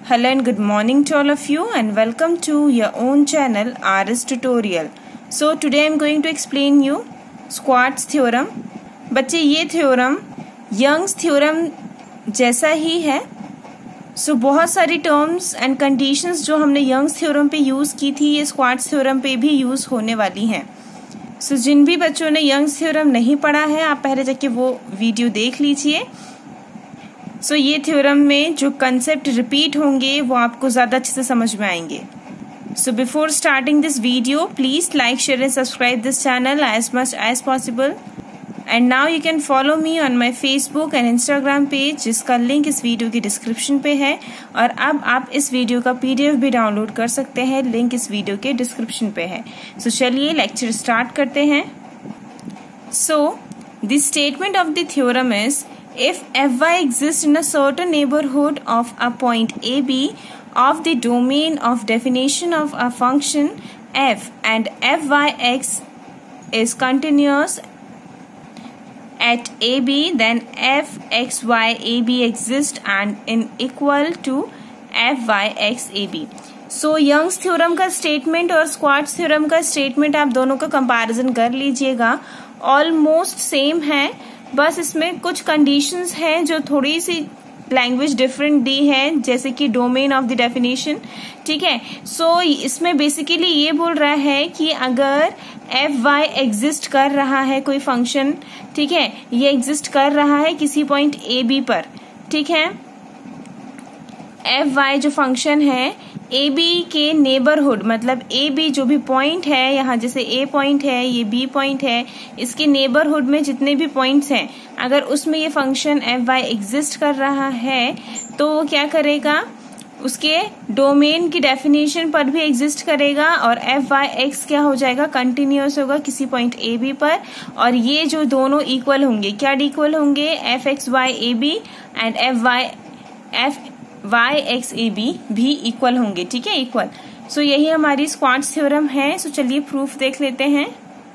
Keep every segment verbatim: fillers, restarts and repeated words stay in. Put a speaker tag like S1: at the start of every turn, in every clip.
S1: Hello and good morning to all of you and welcome to your own channel R S Tutorial. So today I am going to explain you Squart's theorem. बच्चे ये theorem Young's theorem जैसा ही है. So so, बहुत सारी terms and conditions जो हमने Young's theorem पे use की थी ये स्क्वार्ट्स थ्योरम पे भी यूज़ होने वाली हैं. सो so, जिन भी बच्चों ने यंग्स थ्योरम नहीं पढ़ा है आप पहले जाके वो वीडियो देख लीजिए. सो so, ये थ्योरम में जो कंसेप्ट रिपीट होंगे वो आपको ज़्यादा अच्छे से समझ में आएंगे. So before starting this video please like share and subscribe this channel as much as possible. And now you can follow me on my Facebook and Instagram page जिसका लिंक इस वीडियो की डिस्क्रिप्शन पे है. और अब आप इस video का पीडीएफ भी डाउनलोड कर सकते हैं, लिंक इस वीडियो के डिस्क्रिप्शन पे है. सो so, चलिए लेक्चर स्टार्ट करते हैं. So the statement of the theorem is if fy exists in a certain neighborhood of a point A B of the domain of definition of a function f and fyx is continuous at A B, then fxy A B exists and in equal to fyx A B. So Young's theorem का statement और Schwarz's theorem का statement आप दोनों का comparison कर लीजिएगा. Almost same है, बस इसमें कुछ कंडीशंस हैं जो थोड़ी सी लैंग्वेज डिफरेंट दी है, जैसे कि डोमेन ऑफ द डेफिनेशन. ठीक है. सो so, इसमें बेसिकली ये बोल रहा है कि अगर एफ वाई एग्जिस्ट कर रहा है कोई फंक्शन, ठीक है, ये एग्जिस्ट कर रहा है किसी पॉइंट ए बी पर. ठीक है. एफ वाई जो फंक्शन है ए बी के नेबरहुड, मतलब ए बी जो भी पॉइंट है, यहाँ जैसे ए पॉइंट है, ये बी पॉइंट है, इसके नेबरहुड में जितने भी पॉइंट्स हैं अगर उसमें ये फंक्शन एफ वाई एग्जिस्ट कर रहा है तो वो क्या करेगा, उसके डोमेन की डेफिनेशन पर भी एग्जिस्ट करेगा और एफ वाई एक्स क्या हो जाएगा, कंटिन्यूअस होगा किसी पॉइंट ए बी पर. और ये जो दोनों इक्वल होंगे, क्या इक्वल होंगे, F X Y A B and F Y F Y X A B भी इक्वल होंगे. ठीक है, इक्वल. सो यही हमारी स्क्वार्ट्स थ्योरम है. सो so, चलिए प्रूफ देख लेते हैं.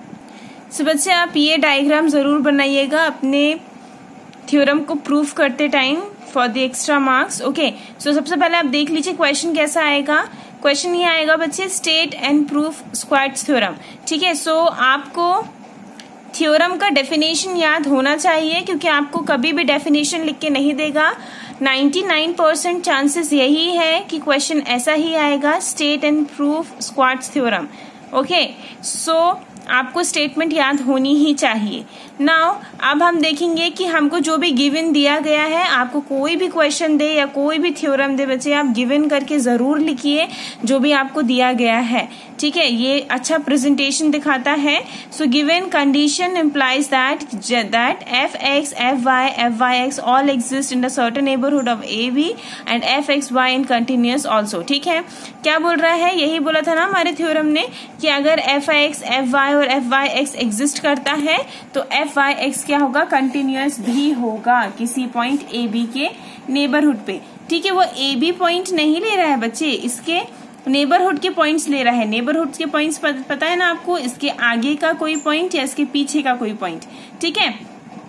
S1: सो so, बच्चे आप ये डायग्राम जरूर बनाइएगा अपने थ्योरम को प्रूफ करते time for the extra marks. Okay. So सबसे पहले आप देख लीजिए क्वेश्चन कैसा आएगा. क्वेश्चन ये आएगा बच्चे, state and proof Schwarz's theorem. ठीक है. सो so, आपको थ्योरम का डेफिनेशन याद होना चाहिए क्योंकि आपको कभी भी डेफिनेशन लिख के नहीं देगा. निन्यानवे परसेंट चांसेस यही है कि क्वेश्चन ऐसा ही आएगा, state and proof Schwarz's theorem. Okay. So आपको स्टेटमेंट याद होनी ही चाहिए. नाउ अब हम देखेंगे कि हमको जो भी गिवन दिया गया है, आपको कोई भी क्वेश्चन दे या कोई भी थ्योरम दे बच्चे, आप गिवन करके जरूर लिखिए जो भी आपको दिया गया है. ठीक है, ये अच्छा प्रेजेंटेशन दिखाता है. So given condition implies that that F X F Y F Y X all exist in the certain neighbourhood of A B and F X Y in continuous also. ठीक है, क्या बोल रहा है, यही बोला था ना हमारे थ्योरम ने कि अगर F I X F Y और एफ वाई एक्स एग्जिस्ट करता है तो एफ वाई एक्स क्या होगा, कंटिन्यूअस भी होगा किसी पॉइंट ए बी के नेबरहुड पे. ठीक है, वो ए बी पॉइंट नहीं ले रहा है बच्चे, इसके नेबरहुड के पॉइंट्स ले रहा है. नेबरहुड के पॉइंट्स पता है ना आपको, इसके आगे का कोई पॉइंट या इसके पीछे का कोई पॉइंट. ठीक है.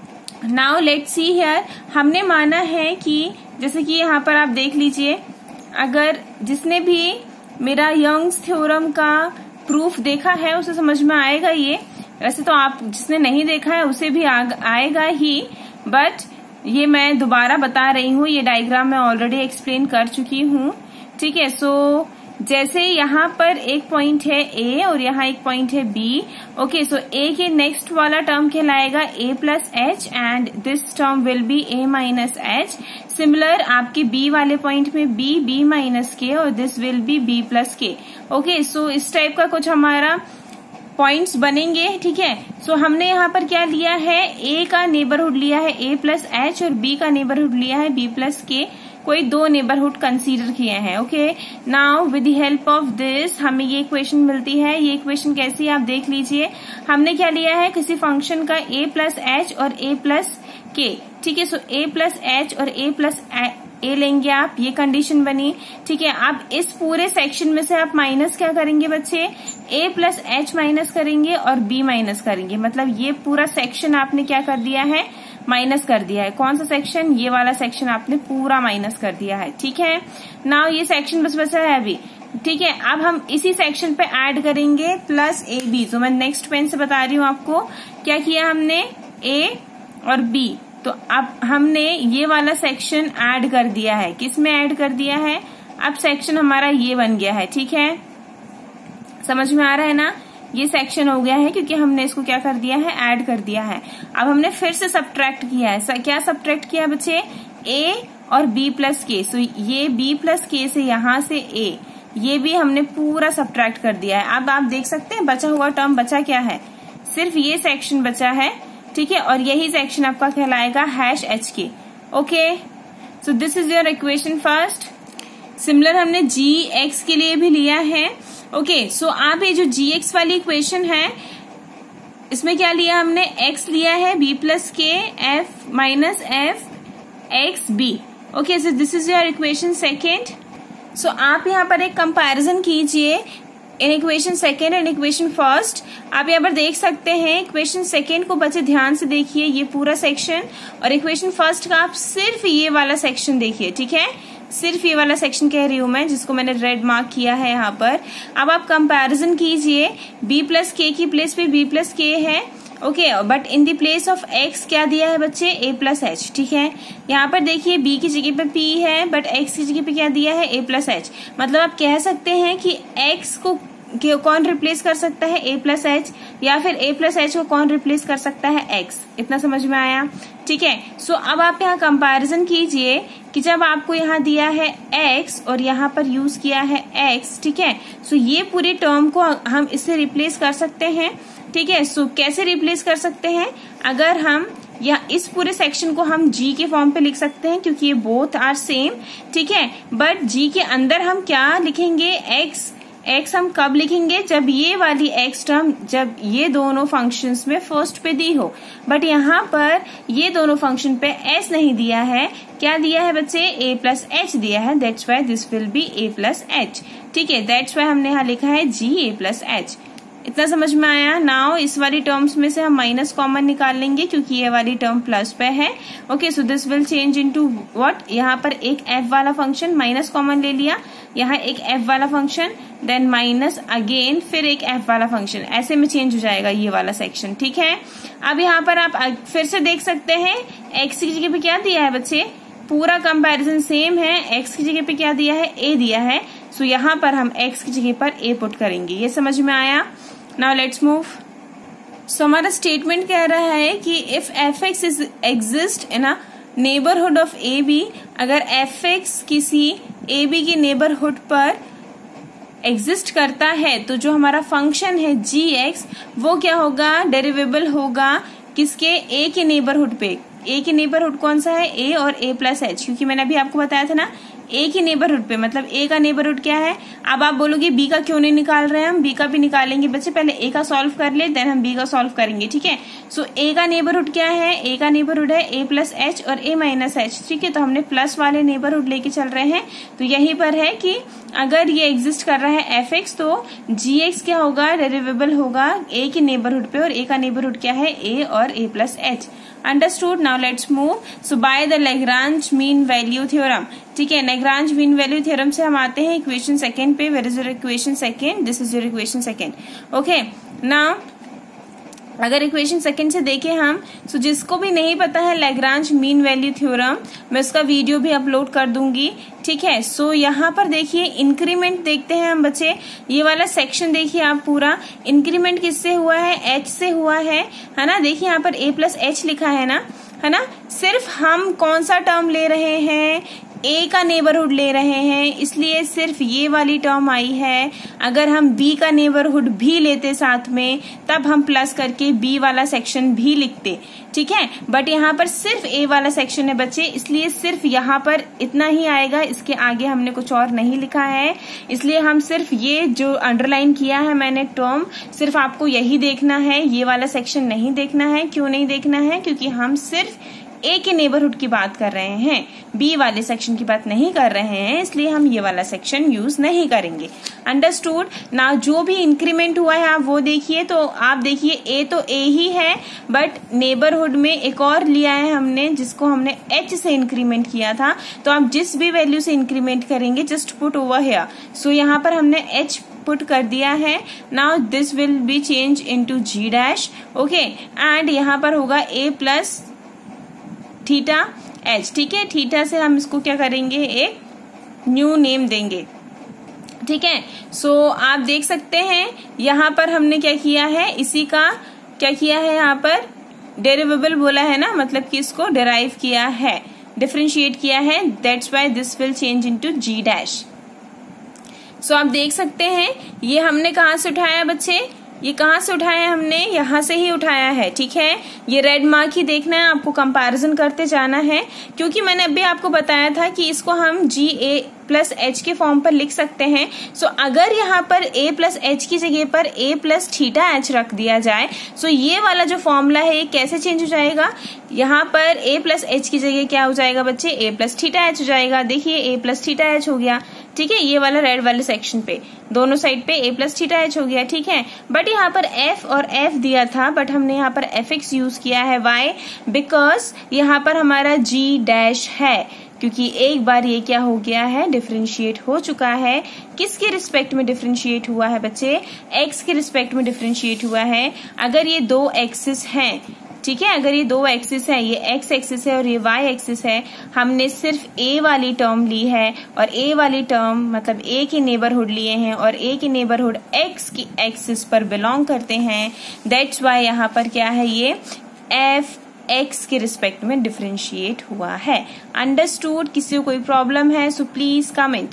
S1: नाउ लेट्स सी हियर, हमने माना है कि जैसे कि यहाँ पर आप देख लीजिए, अगर जिसने भी मेरा यंग्स थ्योरम का प्रूफ देखा है उसे समझ में आएगा ये. वैसे तो आप जिसने नहीं देखा है उसे भी आएगा ही, बट ये मैं दोबारा बता रही हूँ. ये डायग्राम मैं ऑलरेडी एक्सप्लेन कर चुकी हूँ. ठीक है. सो जैसे यहाँ पर एक पॉइंट है ए और यहाँ एक पॉइंट है बी. ओके. सो ए के नेक्स्ट वाला टर्म कहलाएगा A plus H and this term will be A minus H. Similar आपके बी वाले पॉइंट में बी बी माइनस के और this will be B plus K. Okay. So इस type का कुछ हमारा पॉइंट्स बनेंगे. ठीक है. सो so, हमने यहाँ पर क्या लिया है, ए का नेबरहुड लिया है ए प्लस एच और बी का नेबरहुड लिया है बी प्लस के. कोई दो नेबरहुड कंसीडर किए हैं. Okay. Now with the help of this हमें ये इक्वेशन मिलती है. ये इक्वेशन कैसी है आप देख लीजिए. हमने क्या लिया है, किसी फंक्शन का ए प्लस एच और ए प्लस के. ठीक है. सो ए प्लस एच और ए प्लस ए लेंगे आप, ये कंडीशन बनी. ठीक है. अब इस पूरे सेक्शन में से आप माइनस क्या करेंगे बच्चे, ए प्लस एच माइनस करेंगे और बी माइनस करेंगे. मतलब ये पूरा सेक्शन आपने क्या कर दिया है, माइनस कर दिया है। कौन सा सेक्शन? ये वाला सेक्शन आपने पूरा माइनस कर दिया है। ठीक है, नाउ ये सेक्शन बस बचा है अभी। ठीक है, अब हम इसी सेक्शन पे ऐड करेंगे प्लस ए बी। तो मैं नेक्स्ट पेन से बता रही हूँ आपको क्या किया हमने, ए और बी। तो अब हमने ये वाला सेक्शन ऐड कर दिया है। किस में ऐड कर दिया है? अब सेक्शन हमारा ये बन गया है। ठीक है, समझ में आ रहा है ना? ये सेक्शन हो गया है क्योंकि हमने इसको क्या कर दिया है, ऐड कर दिया है। अब हमने फिर से सब्ट्रैक्ट किया है। क्या सब्ट्रैक्ट किया बच्चे? ए और बी प्लस के। सो ये बी प्लस के से यहां से ए, ये भी हमने पूरा सब्ट्रैक्ट कर दिया है। अब आप देख सकते हैं बचा हुआ टर्म बचा क्या है, सिर्फ ये सेक्शन बचा है। ठीक है, और यही सेक्शन आपका कहलाएगा hash H K. Okay, so this is your equation first. Similar हमने जी एक्स के लिए भी लिया है। ओके okay, सो so आप ये जो जी एक्स वाली इक्वेशन है इसमें क्या लिया हमने, x लिया है b plus K F minus F X B. Okay, so this is your equation second. So आप यहाँ पर एक कंपैरिजन कीजिए in equation second and equation first. आप यहाँ पर देख सकते हैं इक्वेशन सेकेंड को बच्चे ध्यान से देखिए, ये पूरा सेक्शन, और इक्वेशन फर्स्ट का आप सिर्फ ये वाला सेक्शन देखिए। ठीक है, सिर्फ ये वाला सेक्शन कह रही हूं मैं, जिसको मैंने रेड मार्क किया है यहाँ पर। अब आप कंपैरिजन कीजिए, b प्लस के की प्लेस पे b प्लस के है। Okay, but in the place of x क्या दिया है बच्चे, a प्लस एच। ठीक है, यहाँ पर देखिए b की जगह पे p है, बट x की जगह पे क्या दिया है, a प्लस एच। मतलब आप कह सकते हैं कि x को कौन रिप्लेस कर सकता है, a प्लस एच, या फिर a प्लस एच को कौन रिप्लेस कर सकता है, x। इतना समझ में आया? ठीक है, सो so, अब आप यहाँ कंपैरिजन कीजिए कि जब आपको यहाँ दिया है x और यहाँ पर यूज किया है x। ठीक है, सो so, ये पूरे टर्म को हम इससे रिप्लेस कर सकते हैं। ठीक है, सो so, कैसे रिप्लेस कर सकते हैं? अगर हम या इस पूरे सेक्शन को हम g के फॉर्म पे लिख सकते हैं क्योंकि ये बोथ आर सेम। ठीक है, बट g के अंदर हम क्या लिखेंगे, x। x हम कब लिखेंगे, जब ये वाली x टर्म, जब ये दोनों फंक्शंस में फर्स्ट पे दी हो। बट यहाँ पर ये दोनों फंक्शन पे s नहीं दिया है। क्या दिया है बच्चे, a प्लस एच दिया है। That's why this will be a plus H. ठीक है, दैट्स वाई हमने यहाँ लिखा है g a प्लस एच। इतना समझ में आया? नाउ इस वाली टर्म्स में से हम माइनस कॉमन निकाल लेंगे क्योंकि ये वाली टर्म प्लस पे है। Okay, so this will change into what, यहाँ पर एक f वाला फंक्शन माइनस कॉमन ले लिया, यहाँ एक f वाला फंक्शन, देन माइनस अगेन फिर एक f वाला फंक्शन, ऐसे में चेंज हो जाएगा ये वाला सेक्शन। ठीक है, अब यहाँ पर आप फिर से देख सकते हैं x की जगह पे क्या दिया है बच्चे, पूरा कंपैरिजन सेम है। x की जगह पे क्या दिया है, a दिया है। सो so, यहाँ पर हम x की जगह पर a पुट करेंगे। ये समझ में आया? Now let's move. सो हमारा स्टेटमेंट कह रहा है कि if F X is exist in a neighbourhood of A B, अगर एफ एक्स किसी ए बी के नेबरहुड पर एग्जिस्ट करता है तो जो हमारा फंक्शन है जी एक्स वो क्या होगा, डेरिवेबल होगा किसके, ए के नेबरहुड पे। ए के नेबरहुड कौन सा है, ए और ए प्लस एच, क्योंकि मैंने अभी आपको बताया था ना ए के नेबरहुड पे, मतलब ए का नेबरहुड क्या है। अब आप बोलोगे बी का क्यों नहीं निकाल रहे हैं, हम बी का भी निकालेंगे बच्चे, पहले ए का सॉल्व कर ले देन हम बी का सॉल्व करेंगे। ठीक है, सो ए का नेबरहुड क्या है, ए का नेबरहुड है ए प्लस एच और ए माइनस एच। ठीक है, तो हमने प्लस वाले नेबरहुड लेके चल रहे हैं। तो यहीं पर है कि अगर ये एग्जिस्ट कर रहा है एफ एक्स तो जी एक्स क्या होगा, डेरिवेबल होगा ए के नेबरहुड पे, और ए का नेबरहुड क्या है, ए और A plus H. Understood? Now let's move. So by the Lagrange mean value theorem. ठीक है, लैग्रांज मीन वैल्यू थ्योरम से हम आते हैं इक्वेशन सेकंड पे। Where is your equation second, this is your equation second. Okay, now अगर equation second से देखें हम, सो जिसको भी नहीं पता है लैग्रांज मीन वैल्यू थ्योरम, मैं उसका वीडियो भी अपलोड कर दूंगी। ठीक है, सो यहाँ पर देखिए इंक्रीमेंट देखते हैं हम बच्चे, ये वाला सेक्शन देखिए आप पूरा, इंक्रीमेंट किससे हुआ है, एच से हुआ है, है ना। देखिए यहाँ पर ए प्लस एच लिखा है ना, है ना। सिर्फ हम कौन सा टर्म ले रहे हैं, ए का नेबरहुड ले रहे हैं, इसलिए सिर्फ ये वाली टर्म आई है। अगर हम बी का नेबरहुड भी लेते साथ में तब हम प्लस करके बी वाला सेक्शन भी लिखते। ठीक है, बट यहाँ पर सिर्फ ए वाला सेक्शन है बच्चे, इसलिए सिर्फ यहाँ पर इतना ही आएगा, इसके आगे हमने कुछ और नहीं लिखा है। इसलिए हम सिर्फ ये जो अंडरलाइन किया है मैंने टर्म, सिर्फ आपको यही देखना है, ये वाला सेक्शन नहीं देखना है। क्यों नहीं देखना है, क्योंकि हम सिर्फ ए के नेबरहुड की बात कर रहे हैं, बी वाले सेक्शन की बात नहीं कर रहे हैं, इसलिए हम ये वाला सेक्शन यूज नहीं करेंगे। अंडरस्टूड। ना जो भी इंक्रीमेंट हुआ है आप वो देखिए, तो आप देखिए ए तो ए ही है, बट नेबरहुड में एक और लिया है हमने जिसको हमने एच से इंक्रीमेंट किया था। तो आप जिस भी वैल्यू से इंक्रीमेंट करेंगे just put over here. So यहाँ पर हमने एच पुट कर दिया है। Now this will be change into G dash, okay, and यहाँ पर होगा ए प्लस थीटा एच। ठीक है, थीटा से हम इसको क्या करेंगे, एक न्यू नेम देंगे। ठीक है, सो so, आप देख सकते हैं यहाँ पर हमने क्या किया है, इसी का क्या किया है, यहाँ पर डेरिवेबल बोला है ना, मतलब कि इसको डेराइव किया है, डिफरेंशिएट किया है। That's why this will change into G dash. So आप देख सकते हैं ये हमने कहाँ से उठाया बच्चे, ये कहाँ से उठाया हमने, यहाँ से ही उठाया है। ठीक है, ये रेड मार्क ही देखना है आपको, कंपैरिजन करते जाना है, क्योंकि मैंने अभी आपको बताया था कि इसको हम जी ए प्लस एच के फॉर्म पर लिख सकते हैं। सो so, अगर यहाँ पर a प्लस एच की जगह पर a प्लस थीटा एच रख दिया जाए, सो so ये वाला जो फॉर्मूला है ये कैसे चेंज हो जाएगा, यहाँ पर a प्लस एच की जगह क्या हो जाएगा बच्चे, a प्लस थीटा एच हो जाएगा। देखिए a प्लस थीटा एच हो गया। ठीक है, ये वाला रेड वाले सेक्शन पे दोनों साइड पे a प्लस थीटा एच हो गया। ठीक है, बट यहाँ पर f और f दिया था, बट हमने यहाँ पर एफ एक्स यूज किया है। वाई, बिकॉज यहाँ पर हमारा g डैश है, क्योंकि एक बार ये क्या हो गया है, डिफरेंशिएट हो चुका है। किसके रिस्पेक्ट में डिफरेंशिएट हुआ है बच्चे, x के रिस्पेक्ट में डिफरेंशिएट हुआ है। अगर ये दो एक्सिस हैं, ठीक है, अगर ये दो एक्सिस है, ये x एक्सिस है और ये y एक्सिस है, हमने सिर्फ a वाली टर्म ली है और a वाली टर्म मतलब a के नेबरहुड लिए हैं और a के नेबरहुड x की एक्सिस पर बिलोंग करते हैं। दैट्स वाई यहाँ पर क्या है, ये f x के रिस्पेक्ट में डिफरेंशिएट हुआ है। अंडरस्टूड। किसी को कोई प्रॉब्लम है so please comment.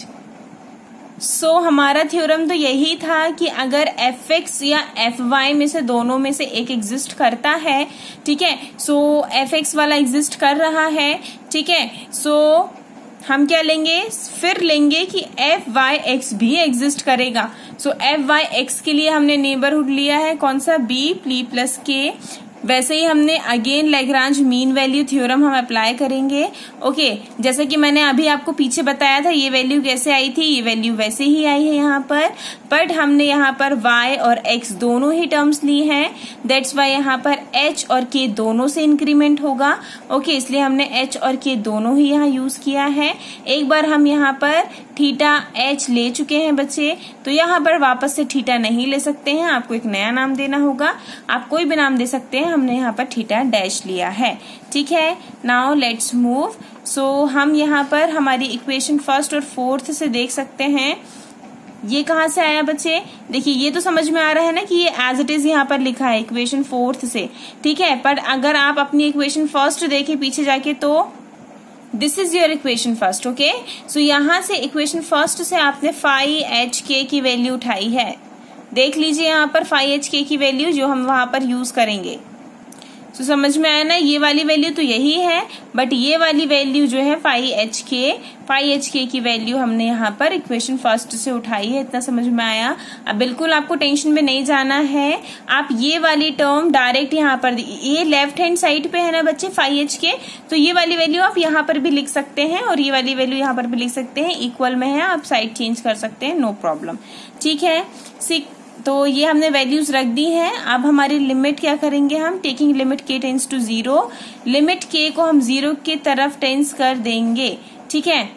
S1: So so, हमारा थ्योरम तो यही था कि अगर एफ एक्स या एफ वाई में से दोनों में से एक एग्जिस्ट करता है, ठीक है, सो एफ एक्स वाला एग्जिस्ट कर रहा है, ठीक है, सो so, हम क्या लेंगे, फिर लेंगे कि एफ वाई एक्स भी एग्जिस्ट करेगा। सो एफ वाई एक्स के लिए हमने नेबरहुड लिया है कौन सा, बी प्ली प्लस के। वैसे ही हमने again Lagrange mean value theorem हम अप्लाई करेंगे। ओके, जैसे कि मैंने अभी आपको पीछे बताया था ये वैल्यू कैसे आई थी, ये वैल्यू वैसे ही आई है यहाँ पर, बट हमने यहाँ पर y और x दोनों ही टर्म्स ली हैं। दैट्स वाई यहाँ पर h और k दोनों से इंक्रीमेंट होगा। ओके, इसलिए हमने h और k दोनों ही यहाँ यूज किया है। एक बार हम यहाँ पर थीटा h ले चुके हैं बच्चे, तो यहाँ पर वापस से थीटा नहीं ले सकते हैं, आपको एक नया नाम देना होगा। आप कोई भी नाम दे सकते हैं, हमने यहाँ पर थीटा डैश लिया है। ठीक है, नाउ लेट्स मूव। सो हम यहाँ पर हमारी इक्वेशन फर्स्ट और फोर्थ से देख सकते हैं। ये कहाँ से आया बच्चे, देखिए ये तो समझ में आ रहा है ना कि ये एज इट इज यहाँ पर लिखा है इक्वेशन फोर्थ से। ठीक है, पर अगर आप अपनी इक्वेशन फर्स्ट देखें पीछे जाके तो this is your equation first. Okay, so यहाँ से इक्वेशन फर्स्ट से आपने फाइव एच के की वैल्यू उठाई है। देख लीजिए यहाँ पर फाइव एच के की वैल्यू जो हम वहां पर यूज करेंगे। तो so, समझ में आया ना, ये वाली वैल्यू तो यही है, बट ये वाली वैल्यू जो है फाइव एच के, फाइव एच के की वैल्यू हमने यहाँ पर इक्वेशन फर्स्ट से उठाई है। इतना समझ में आया। अब बिल्कुल आपको टेंशन में नहीं जाना है, आप ये वाली टर्म डायरेक्ट यहाँ पर, ये लेफ्ट हैंड साइड पे है ना बच्चे फाइव एच के, तो ये वाली वैल्यू आप यहाँ पर भी लिख सकते हैं और ये वाली वैल्यू यहाँ पर भी लिख सकते हैं। इक्वल में है, आप साइड चेंज कर सकते हैं, नो प्रॉब्लम। ठीक है, सिक तो ये हमने वैल्यूज रख दी हैं। अब हमारी लिमिट क्या करेंगे, हम टेकिंग लिमिट के टेंस टू जीरो, लिमिट के को हम जीरो की तरफ टेंस कर देंगे। ठीक है,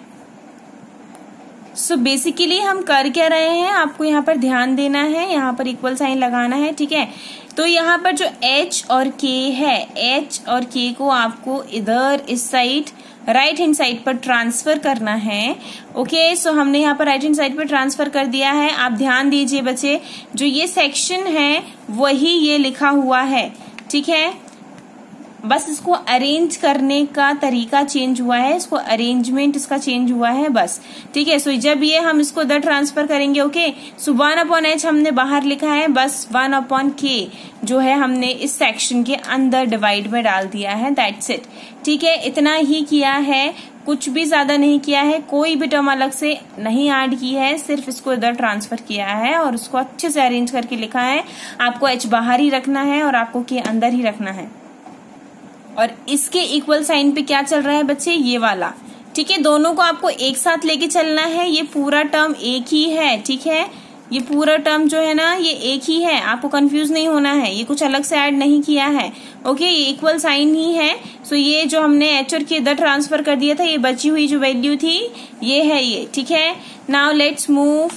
S1: सो so बेसिकली हम कर क्या रहे हैं, आपको यहाँ पर ध्यान देना है, यहाँ पर इक्वल साइन लगाना है। ठीक है, तो यहाँ पर जो h और k है, h और k को आपको इधर इस साइड राइट हैंड साइड पर ट्रांसफर करना है। ओके, सो हमने यहाँ पर राइट हैंड साइड पर ट्रांसफर कर दिया है। आप ध्यान दीजिए बच्चे, जो ये सेक्शन है वही ये लिखा हुआ है। ठीक है, बस इसको अरेंज करने का तरीका चेंज हुआ है, इसको अरेंजमेंट इसका चेंज हुआ है बस। ठीक है, सो जब ये हम इसको इधर ट्रांसफर करेंगे, okay, so one upon H हमने बाहर लिखा है, बस वन अपॉन के जो है हमने इस सेक्शन के अंदर डिवाइड में डाल दिया है। That's it. ठीक है, इतना ही किया है, कुछ भी ज्यादा नहीं किया है, कोई भी टर्म अलग से नहीं ऐड की है, सिर्फ इसको इधर ट्रांसफर किया है और उसको अच्छे से अरेंज करके लिखा है। आपको एच बाहर ही रखना है और आपको के अंदर ही रखना है। और इसके इक्वल साइन पे क्या चल रहा है बच्चे, ये वाला। ठीक है, दोनों को आपको एक साथ लेके चलना है। ये पूरा टर्म एक ही है, ठीक है, ये पूरा टर्म जो है ना ये एक ही है, आपको कंफ्यूज नहीं होना है, ये कुछ अलग से ऐड नहीं किया है। ओके, ये इक्वल साइन ही है। सो ये जो हमने एच और के इधर ट्रांसफर कर दिया था, ये बची हुई जो वैल्यू थी ये है ये। ठीक है, नाउ लेट्स मूव।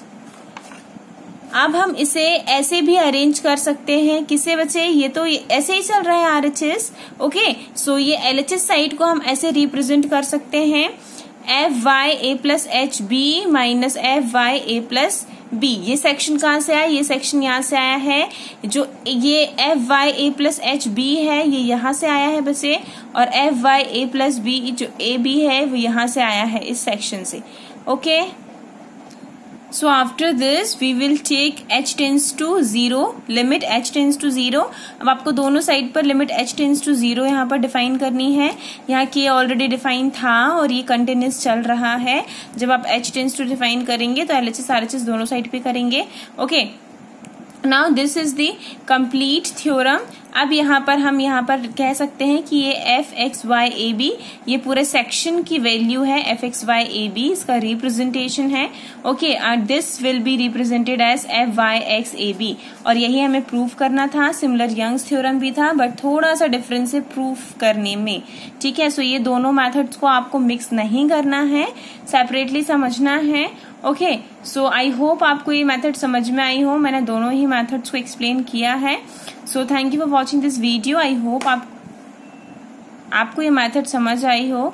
S1: अब हम इसे ऐसे भी अरेंज कर सकते हैं, किसे बच्चे, ये तो ये ऐसे ही चल रहा है आरएचएस। ओके, सो ये एलएचएस साइड को हम ऐसे रिप्रेजेंट कर सकते हैं, F Y A plus H B minus F Y A plus B. ये सेक्शन कहाँ से आया, ये सेक्शन यहाँ से आया है। जो ये F Y A plus H B है ये यहाँ से आया है बच्चे, और F Y A plus B जो ए बी है वो यहाँ से आया है इस सेक्शन से। Okay, so after this we will take h tends to zero, limit h tends to zero। अब आपको दोनों साइड पर limit h tends to zero यहाँ पर डिफाइन करनी है। यहाँ के ऑलरेडी डिफाइन था और ये कंटिन्यूस चल रहा है। जब आप h tends to डिफाइन करेंगे तो एलएचएस आरएचएस दोनों साइड पे करेंगे। Okay, now this is the complete theorem. अब यहाँ पर हम यहाँ पर कह सकते हैं कि ये F X Y A B ये पूरे सेक्शन की वैल्यू है, F X Y A B इसका रिप्रेजेंटेशन है। Okay, and this will be represented as F Y X A B, और यही हमें प्रूव करना था। सिमिलर यंग्स थ्योरम भी था बट थोड़ा सा डिफरेंस है प्रूफ करने में। ठीक है, सो ये दोनों मेथड्स को आपको मिक्स नहीं करना है, सेपरेटली समझना है। ओके, सो आई होप आपको ये मेथड समझ में आई हो। मैंने दोनों ही मेथड्स को एक्सप्लेन किया है। So thank you for watching this video. I hope आप आपको ये मेथड समझ आई हो।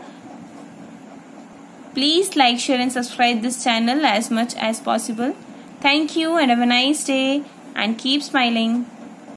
S1: Please like, share and subscribe this channel as much as possible. Thank you and have a nice day and keep smiling.